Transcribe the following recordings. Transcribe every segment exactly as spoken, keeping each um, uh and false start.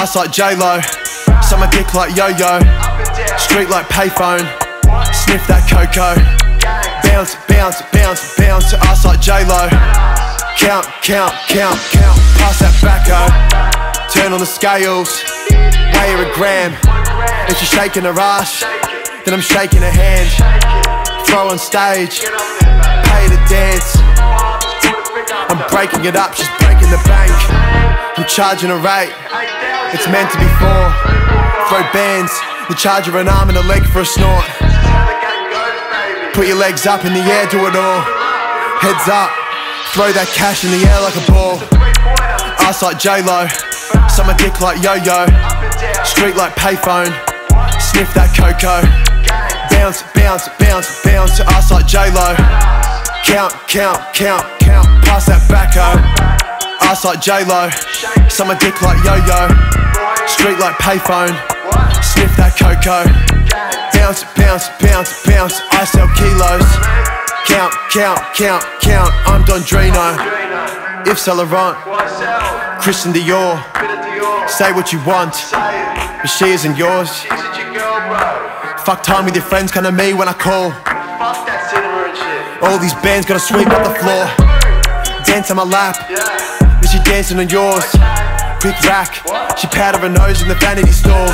Ass like J.Lo, suck my dick like Yo-Yo, street like payphone, sniff that cocoa. Bounce, bounce, bounce, bounce, ass like J.Lo. Count, count, count, count, pass that bacco. Turn on the scales, weigh her a gram. If she's shaking her ass, then I'm shaking her hand. Throw on stage, pay to dance. I'm breaking it up, she's breaking the bank. I'm charging a rate, it's meant to be four. Throw bands, you charge her an arm and a leg for a snort. Put your legs up in the air, do it all. Heads up, throw that cash in the air like a ball. Ass like J.Lo, suck my dick like Yo-Yo, street like payphone, sniff that cocoa. Bounce, bounce, bounce, bounce, ass like J.Lo. Count, count, count, count, pass that bacco. Ass like J.Lo, suck my dick like Yo-Yo, street like payphone, sniff that cocoa. Bounce, bounce, bounce, bounce, I sell kilos. Count, count, count, count, I'm Dondrino. If Saint Laurent, Christian Dior. Say what you want, but she isn't yours. Fuck time with your friends, come to me when I call. All these bands gotta sweep up the floor. Dance on my lap, then she dancing on yours. Quick rack, she powder her nose in the vanity stores.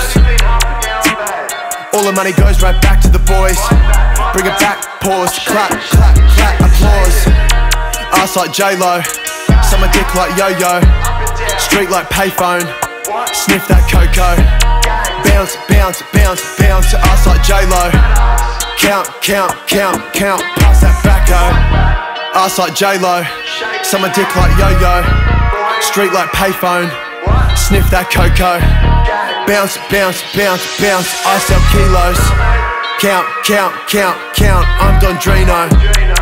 All the money goes right back to the boys. Bring it back, pause, clap, clap, clap, applause. Ass like J.Lo, suck my dick like Yo-Yo, street like payphone, sniff that cocoa. Bounce, bounce, bounce, bounce, ass like J.Lo. Count, count, count, count, pass that bacco. Ass like J.Lo, suck my dick like Yo-Yo, street like payphone, sniff that cocoa. Bounce, bounce, bounce, bounce, I sell kilos. Count, count, count, count, I'm Dondrino.